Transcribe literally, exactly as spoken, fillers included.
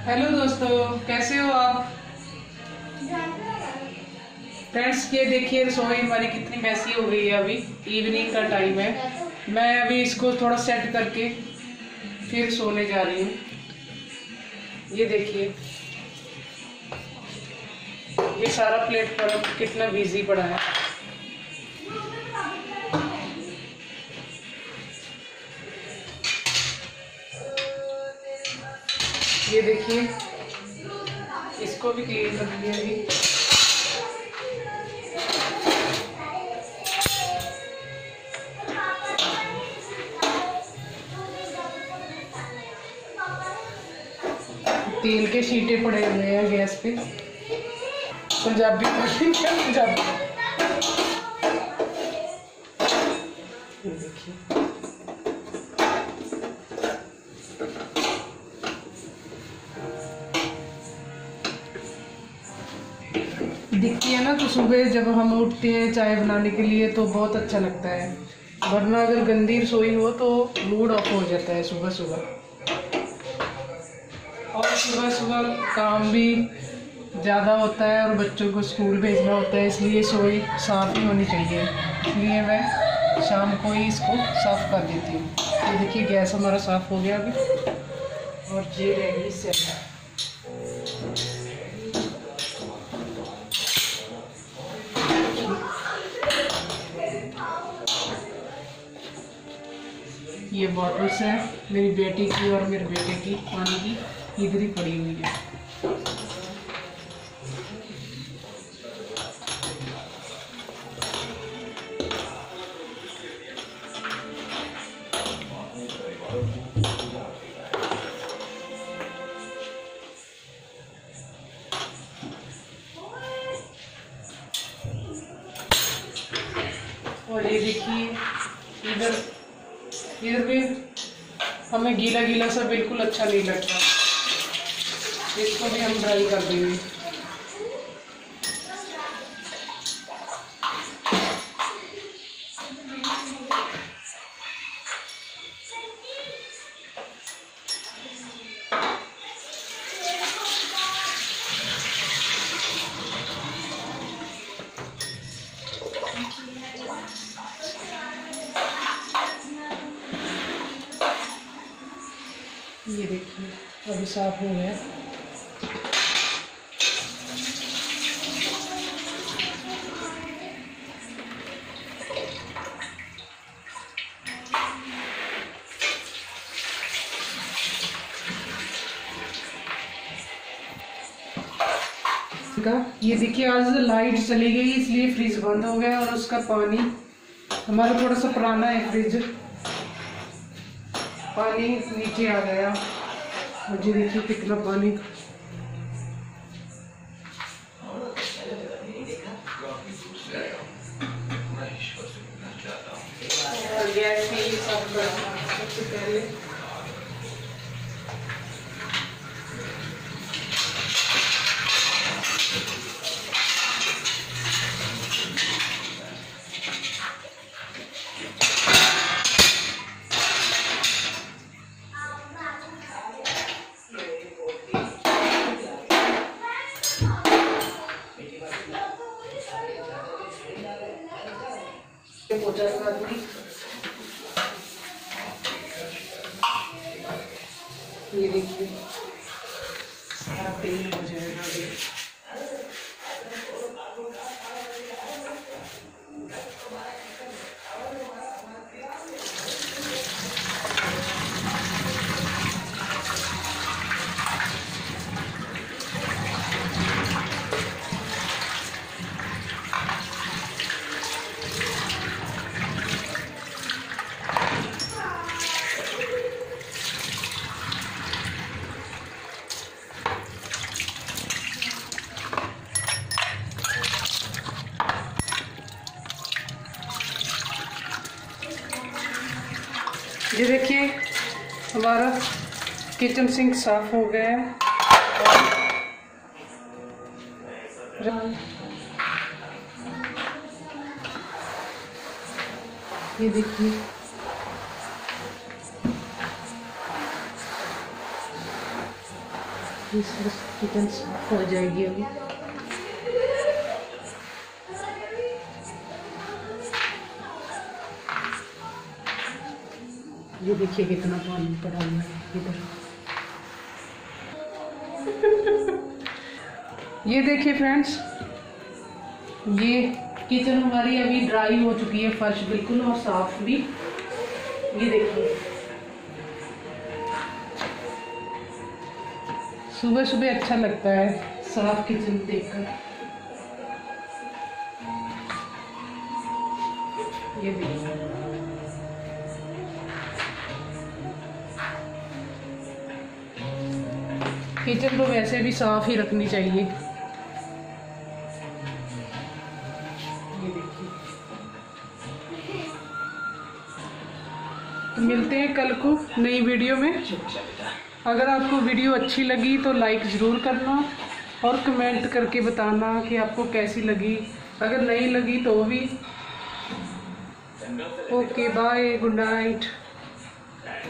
Hello दोस्तों, कैसे हो आप? फ्रेंड्स, ये देखिए रसोई हमारी कितनी मैसी हो गई है। अभी इवनिंग का टाइम है। मैं अभी इसको थोड़ा सेट करके फिर सोने जा रही हूँ। ये देखिए, ये सारा प्लेटफॉर्म कितना बिजी पड़ा है। ये देखिए, इसको भी क्लीन कर दिया अभी। तेल के छींटे पड़े हुए हैं गैस पे। पंजाबी पंजाबी देखिए, दिखती है ना तो सुबह जब हम उठते हैं चाय बनाने के लिए तो बहुत अच्छा लगता है। वरना अगर गंदी रसोई हो तो मूड ऑफ हो जाता है सुबह सुबह। और सुबह सुबह काम भी ज़्यादा होता है और बच्चों को स्कूल भेजना होता है, इसलिए रसोई साफ़ ही होनी चाहिए। इसलिए मैं शाम को ही इसको साफ़ कर देती हूँ। ये देखिए, गैस हमारा साफ़ हो गया अभी, और ये रहेगी सेट। ये बॉटल्स है मेरी बेटी की और मेरे बेटे की, पानी की, इधर ही पड़ी हुई है। और ये देखिए, इधर इधर भी हमें गीला गीला सा बिल्कुल अच्छा नहीं लगता। इसको भी हम ड्राई कर देंगे। ये देखिए, अभी साफ हो गया। ये देखिए, आज लाइट चली गई इसलिए फ्रिज बंद हो गया और उसका पानी, हमारा थोड़ा सा पुराना है फ्रिज, पानी नीचे आ गया। मुझे देखिए कितना पानी। गैस की सब सबसे पहले पोछा लगा दूंगी। ये देखिए, सारा तेल हो जाएगा अभी। ये देखिए, हमारा किचन सिंक साफ हो गया है। ये देखिए, इस बस किचन साफ हो जाएगी अभी। ये देखिए कितना पानी पड़ा हुआ है इधर। ये देखिए फ्रेंड्स, ये किचन हमारी अभी ड्राई हो चुकी है, फर्श बिल्कुल और साफ भी। ये देखिए सुबह सुबह अच्छा लगता है साफ किचन देखकर। ये देखिए किचन तो वैसे भी साफ ही रखनी चाहिए। ये देखिए, तो मिलते हैं कल को नई वीडियो में। अगर आपको वीडियो अच्छी लगी तो लाइक ज़रूर करना और कमेंट करके बताना कि आपको कैसी लगी। अगर नहीं लगी तो भी। Okay bye, good night.